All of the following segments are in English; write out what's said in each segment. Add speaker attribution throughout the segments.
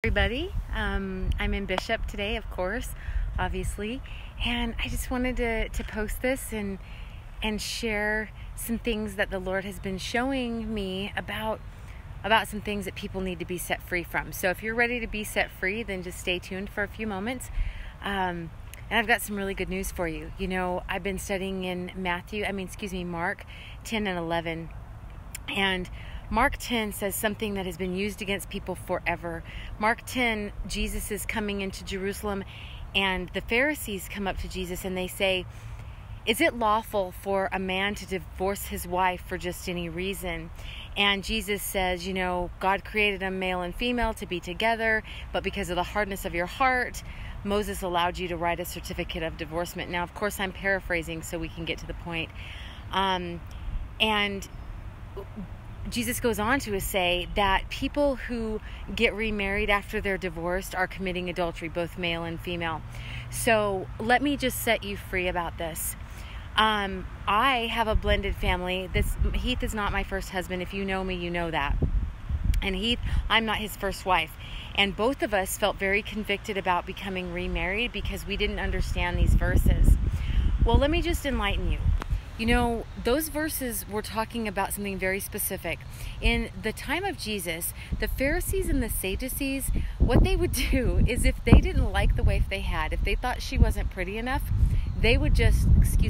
Speaker 1: Everybody, I'm in Bishop today, of course, obviously, and I just wanted to post this and share some things that the Lord has been showing me about some things that people need to be set free from. So if you're ready to be set free, then just stay tuned for a few moments. And I've got some really good news for you. You know, I've been studying in Mark 10 and 11, and Mark 10 says something that has been used against people forever. Mark 10, Jesus is coming into Jerusalem, and the Pharisees come up to Jesus and they say, "Is it lawful for a man to divorce his wife for just any reason?" And Jesus says, you know, God created them male and female to be together, but because of the hardness of your heart, Moses allowed you to write a certificate of divorcement. Now, of course, I'm paraphrasing so we can get to the point. And Jesus goes on to say that people who get remarried after they're divorced are committing adultery, both male and female. So let me just set you free about this. I have a blended family. Heath is not my first husband. If you know me, you know that. And Heath, I'm not his first wife. And both of us felt very convicted about becoming remarried because we didn't understand these verses. Well, let me just enlighten you. You know, those verses were talking about something very specific. In the time of Jesus, the Pharisees and the Sadducees, what they would do is if they didn't like the wife they had, if they thought she wasn't pretty enough, they would just,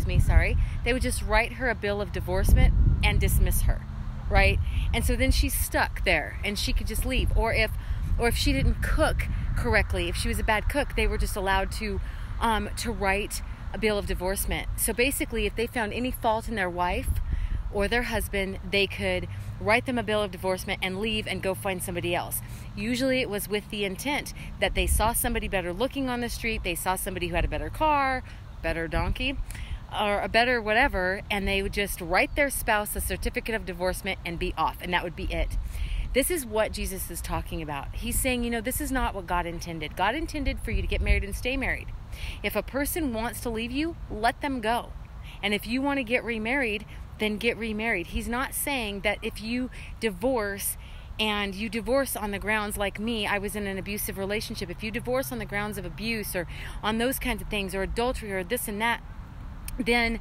Speaker 1: they would just write her a bill of divorcement and dismiss her, right? And so then she's stuck there and she could just leave. Or if she didn't cook correctly, if she was a bad cook, they were just allowed to write a bill of divorcement. So basically, if they found any fault in their wife or their husband, they could write them a bill of divorcement and leave and go find somebody else. Usually it was with the intent that they saw somebody better looking on the street, they saw somebody who had a better car, better donkey, or a better whatever, and they would just write their spouse a certificate of divorcement and be off, and that would be it. This is what Jesus is talking about. He's saying, you know, this is not what God intended. God intended for you to get married and stay married. If a person wants to leave you, let them go. And if you want to get remarried, then get remarried. He's not saying that if you divorce and you divorce on the grounds like me, I was in an abusive relationship. If you divorce on the grounds of abuse or on those kinds of things or adultery or this and that, then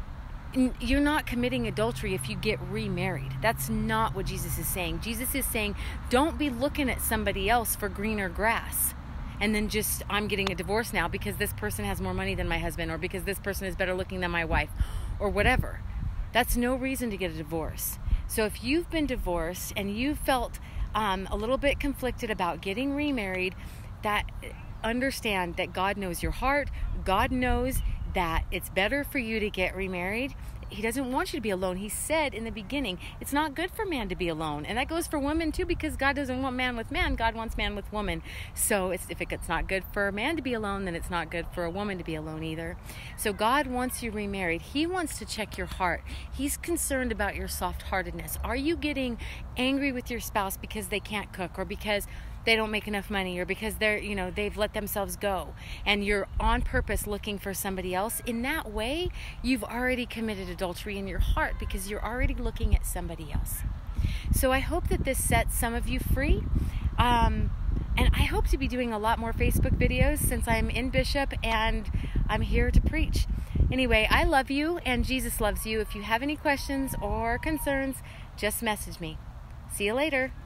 Speaker 1: you're not committing adultery if you get remarried. That's not what Jesus is saying. Jesus is saying, don't be looking at somebody else for greener grass. And then just, I'm getting a divorce now because this person has more money than my husband, or because this person is better looking than my wife, or whatever. That's no reason to get a divorce. So if you've been divorced and you felt a little bit conflicted about getting remarried, that understand that God knows your heart. God knows that it's better for you to get remarried. He doesn't want you to be alone. He said in the beginning, it's not good for man to be alone. And that goes for women too, because God doesn't want man with man. God wants man with woman. So if it's not good for a man to be alone, then it's not good for a woman to be alone either. So God wants you remarried. He wants to check your heart. He's concerned about your soft-heartedness. Are you getting angry with your spouse because they can't cook, or because they don't make enough money, or because they've let themselves go, and you're on purpose looking for somebody else? In that way, you've already committed adultery in your heart, because you're already looking at somebody else. So I hope that this sets some of you free. And I hope to be doing a lot more Facebook videos since I'm in Bishop and I'm here to preach. Anyway, I love you and Jesus loves you. If you have any questions or concerns, just message me. See you later.